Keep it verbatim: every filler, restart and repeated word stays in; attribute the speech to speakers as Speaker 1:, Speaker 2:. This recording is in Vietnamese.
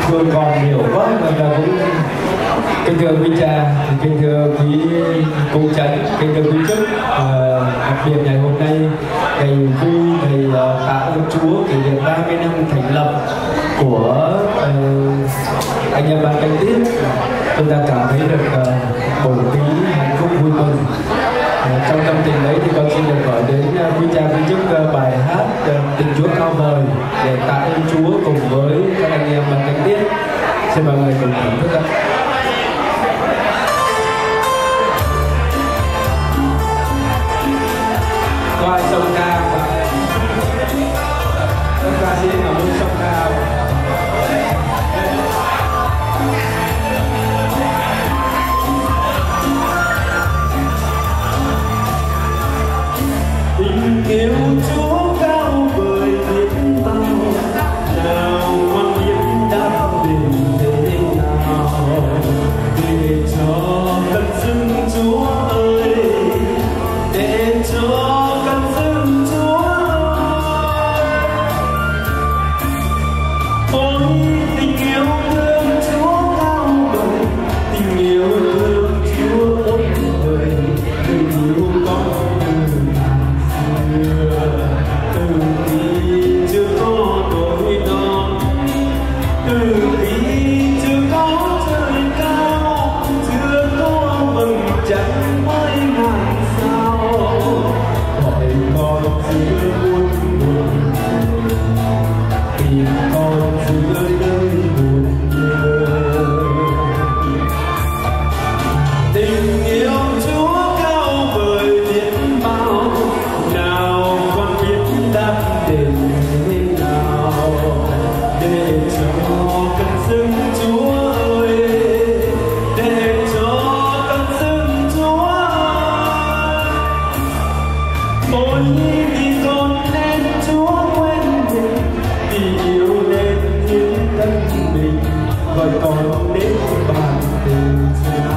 Speaker 1: thương con nhiều quá, và cũng kính thưa quý cha, kính thưa quý cô chánh, kính thưa quý chức. uh, đặc biệt ngày hôm nay ngày vui, ngày uh, tạ ơn Chúa kỷ niệm ba mươi năm thành lập của uh, anh em ban canh tiết. Tôi ta cảm thấy được uh, bầu bí hạnh phúc vui mừng. Uh, trong tâm tình đấy thì con xin được gọi đến uh, quý cha quý chức uh, bài hát uh, Tình Chúa Cao Vời để tạ ơn Chúa cùng với các anh em ban canh tiết. Xin mời người cùng thưởng thức ạ. Qua sông Cao, các ca sĩ ở bên sông Cao.
Speaker 2: Tình yêu Chúa cao vời biết bao, nào con biết đã đến thế nào, để cho cất dưng Chúa ơi, để cho cất dưng Chúa ơi. Ôi tình yêu thương Chúa cao vời, tình yêu thương Chúa ôn vời, tình yêu con từ khi chưa có đồi non, từ khi chưa có trời cao, chưa có vầng trăng mới ngàn sao, gọi con giữa buồn buồn, tìm con giữa nơi buồn nhớ. Tình yêu Chúa cao vời biết bao, nào con biết đáp đến thế nào, để cho cất dưng Chúa ơi, để cho cất dưng Chúa ơi. Ôi vì con nên Chúa quên mình, vì yêu nên hiến thân mình, gọi con đến bàn tình.